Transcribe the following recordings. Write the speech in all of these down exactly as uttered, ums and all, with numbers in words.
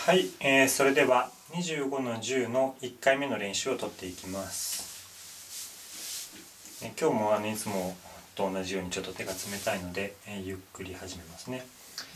はい、えー、それではにじゅうごのじゅうのいっかいめの練習を取っていきます。えー、今日もあのいつもと同じようにちょっと手が冷たいので、えー、ゆっくり始めますね。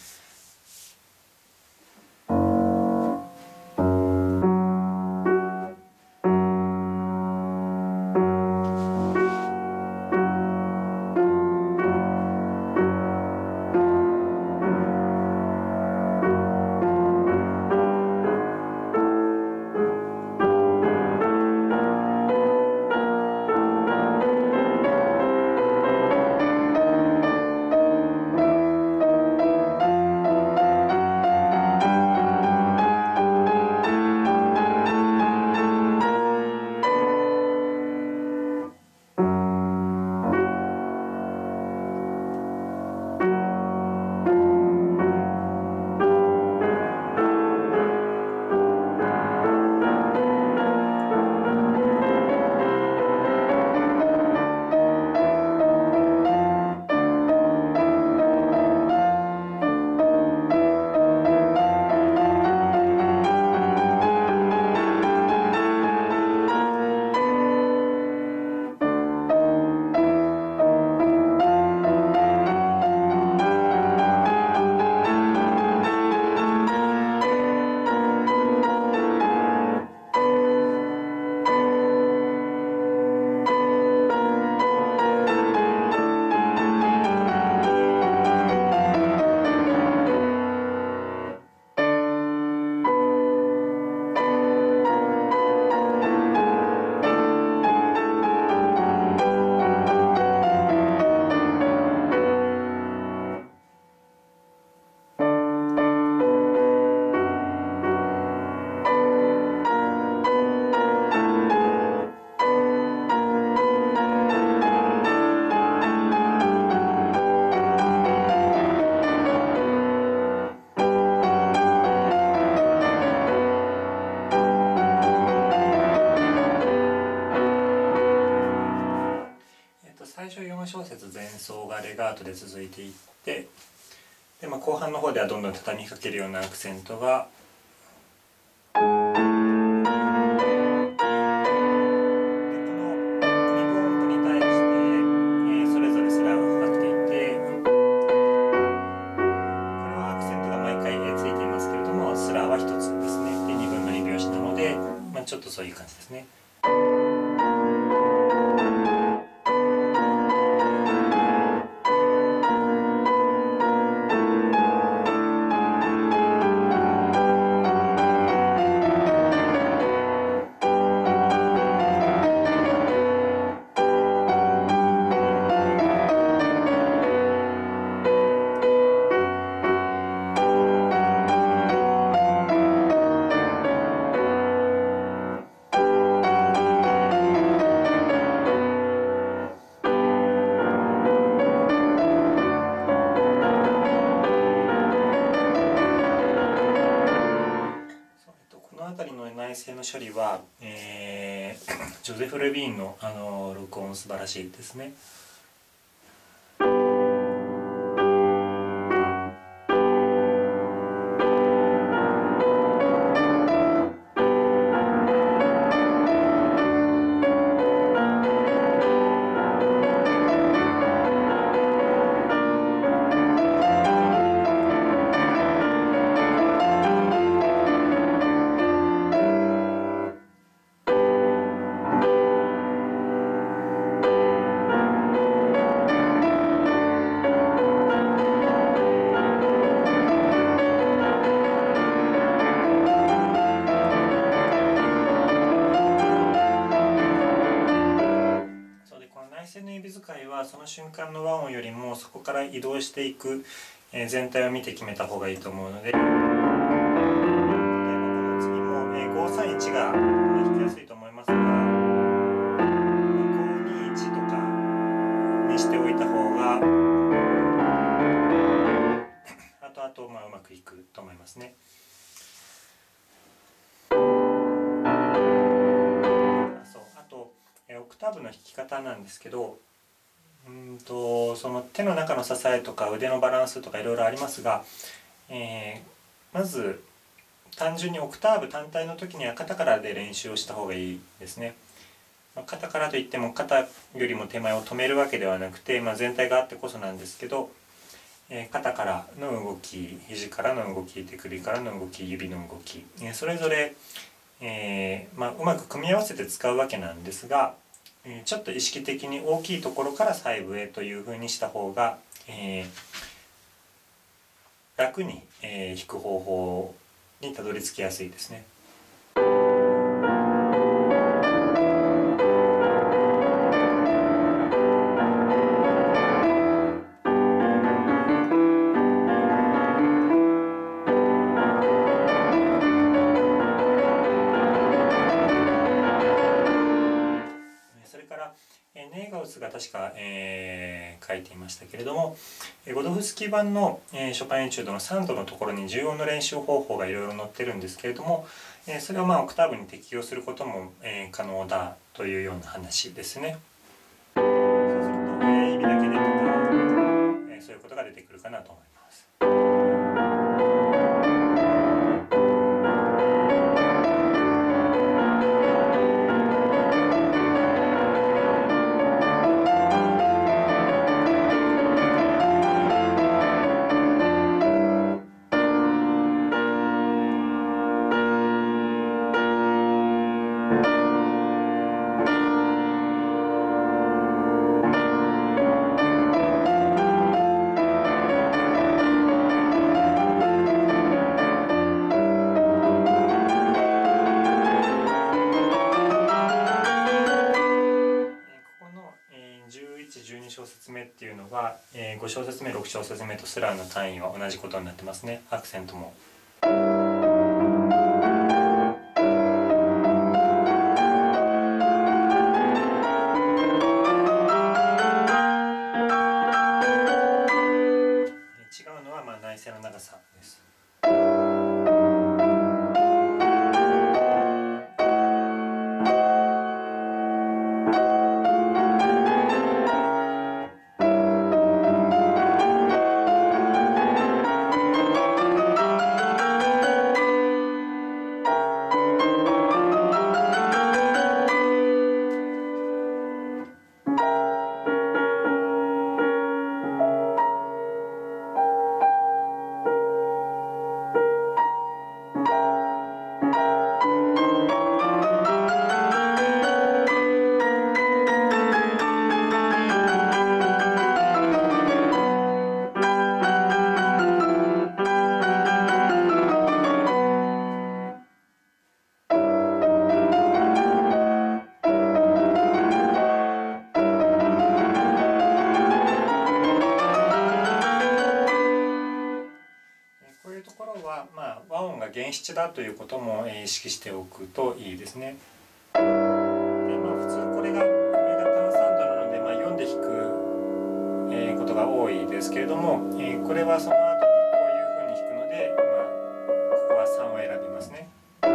最初よん小節前奏がレガートで続いていってで、まあ、後半の方ではどんどん畳みかけるようなアクセントがでこのにぶ音符に対して、えー、それぞれスラーがかかっていてこれはアクセントが毎回ついていますけれどもスラーはひとつですね。でにぶんのに拍子なので、まあ、ちょっとそういう感じですね。この辺りの内声の処理は、えー、ジョゼフ・レヴィーンの、あの録音素晴らしいですね。内声の指使いはその瞬間の和音よりもそこから移動していく、えー、全体を見て決めた方がいいと思うので、例えばこの次も、えー、ごさんいちが弾きやすいと思いますが、ごにいちとかにしておいた方が後々まあうまくいくと思いますね。オクターブの弾き方なんですけど、うんとその手の中の支えとか腕のバランスとかいろいろありますが、えー、まず単純にオクターブ単体の時には肩からで練習をした方がいいですね。肩からといっても肩よりも手前を止めるわけではなくて、まあ、全体があってこそなんですけど、えー、肩からの動き、肘からの動き、手首からの動き、指の動き、えー、それぞれ、えーまあ、うまく組み合わせて使うわけなんですが、えー、ちょっと意識的に大きいところから細部へというふうにした方が、えー、楽に、えー、弾く方法にたどり着きやすいですね。ネーガウスが確か、えー、書いていましたけれども、ゴドフスキー版の、えー、ショパンエチュードのさんどのところに重音の練習方法がいろいろ載ってるんですけれども、えー、それをまあオクターブに適用することも、えー、可能だというような話ですね。そうすると、えー、指だけでとか、えー、そういうことが出てくるかなと思います。じゅういち、じゅうに小節目っていうのが、えー、ご小節目、ろく小節目とスラーの単位は同じことになってますね。アクセントも。違うのはまあ内声の長さです。こういうところは、まあ、和音が原七だということも、えー、意識しておくといいですね。で、まあ、普通これが上が単三度なので、まあ、よんで弾く、えー、ことが多いですけれども、えー、これはその後にこういうふうに弾くので、まあ、ここはさんを選びますね。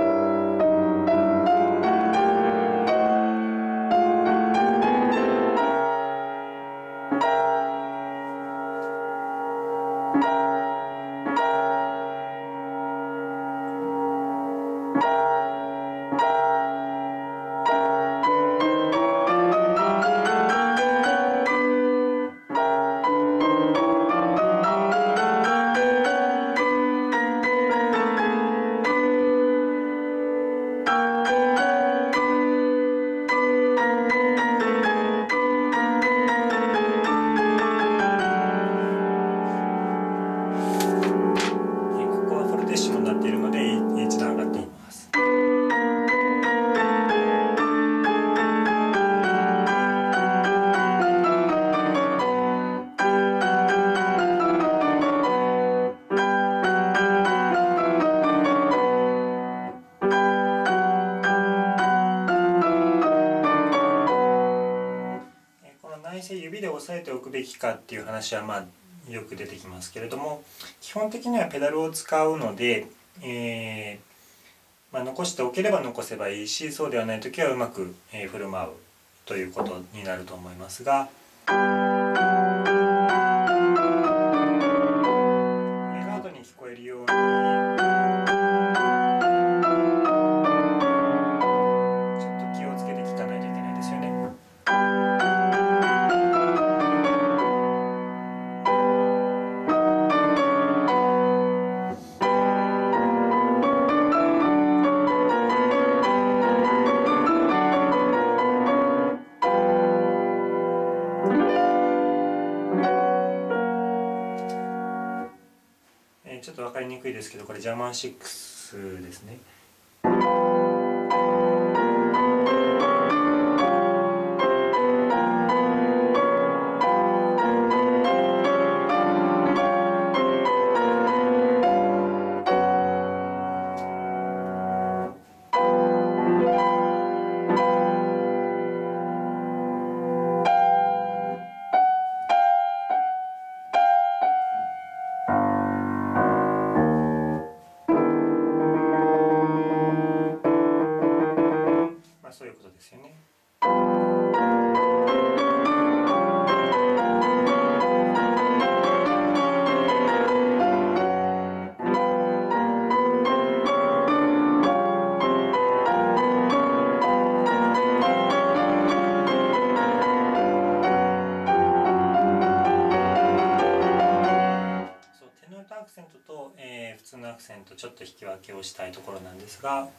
指で押さえておくべきかっていう話はまあよく出てきますけれども、基本的にはペダルを使うので、えーまあ、残しておければ残せばいいし、そうではない時はうまく、えー、振る舞うということになると思いますが、ガードに聞こえるように。 ちょっと分かりにくいですけど、これジャーマンシックスですね。そういうことですよね。そう、テノールアクセントと、えー、普通のアクセントちょっと引き分けをしたいところなんですが。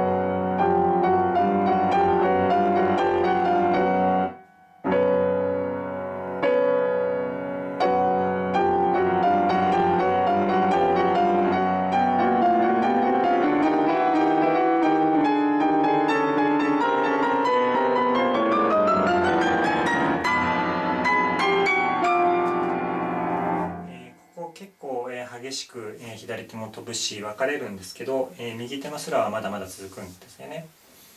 結構、えー、激しく、えー、左手も飛ぶし分かれるんですけど、えー、右手のスラはまだまだ続くんですよね。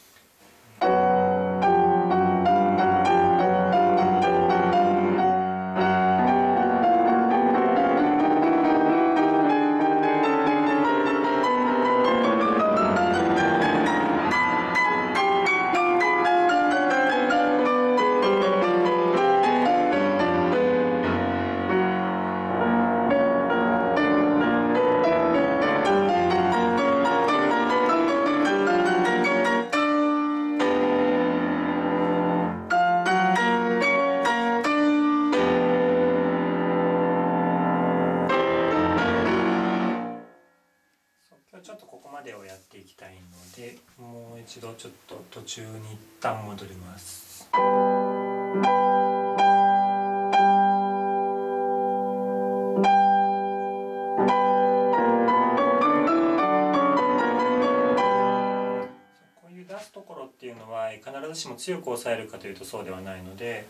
今日ちょっとここまでをやっていきたいので、もう一度ちょっと途中に一旦戻ります。こういう出すところっていうのは必ずしも強く押さえるかというとそうではないので。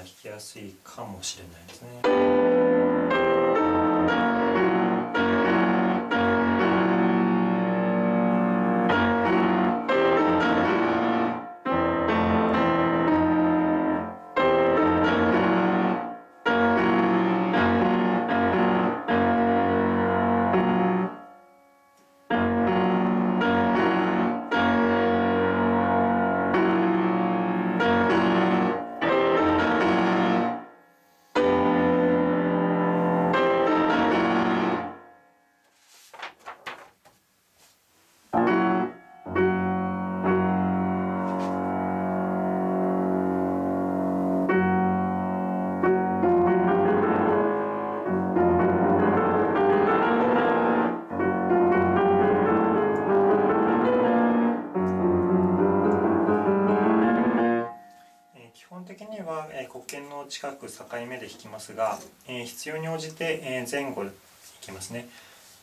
弾きやすいかもしれないですね。基本的には、えー、黒鍵の近く境目で弾きますが、えー、必要に応じて、えー、前後弾きますね。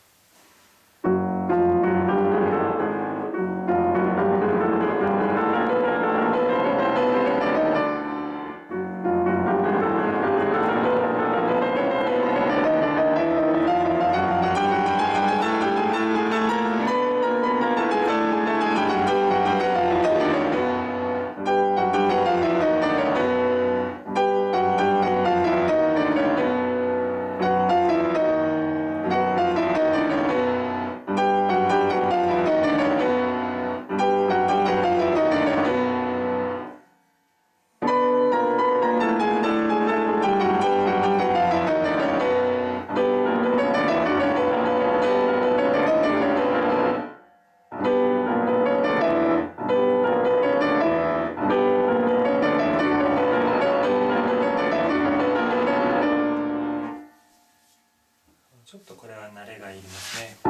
ちょっとこれは慣れがいりますね。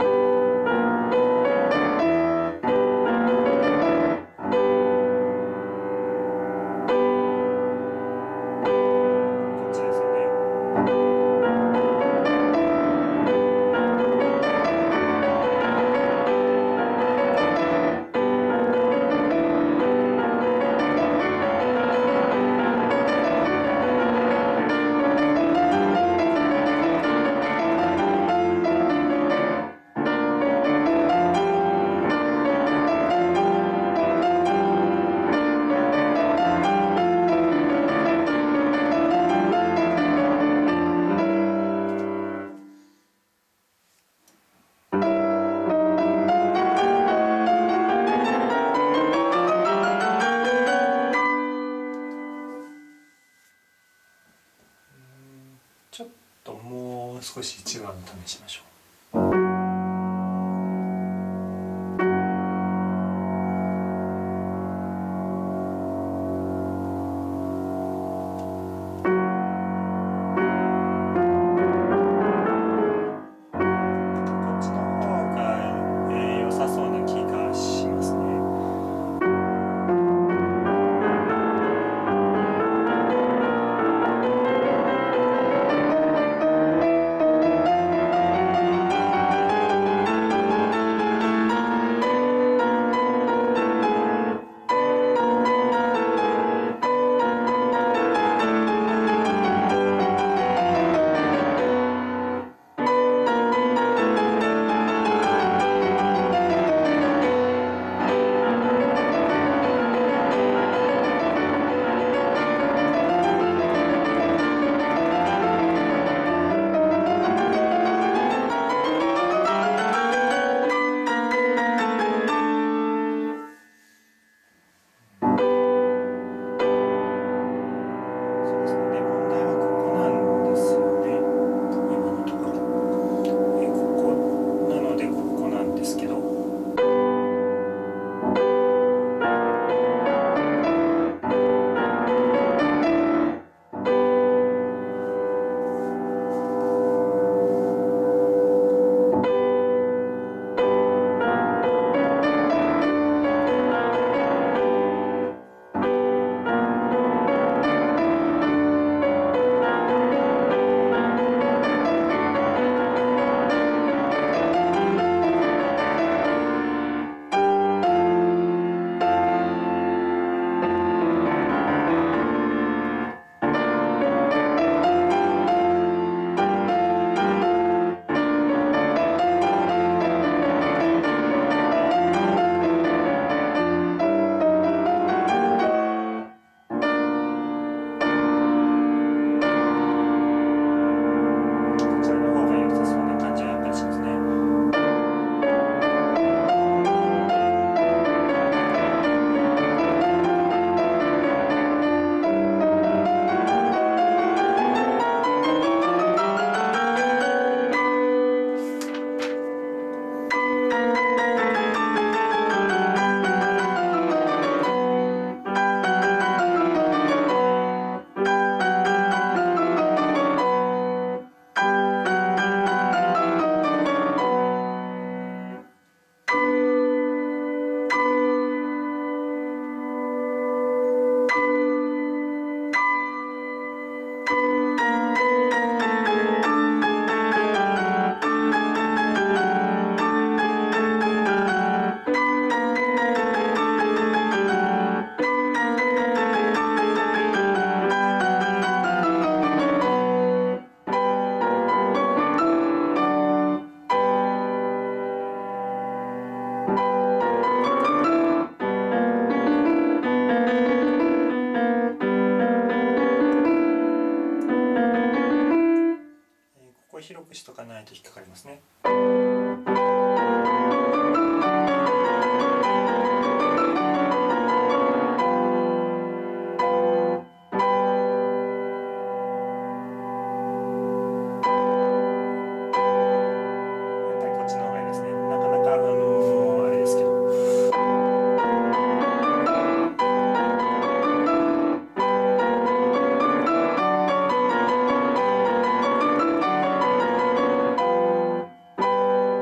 こっちですよね。ちょっともう少し違うの試しましょう。 こ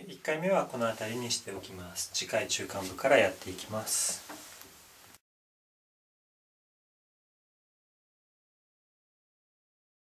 いっかいめはこの辺りにしておきます。次回中間部からやっていきます。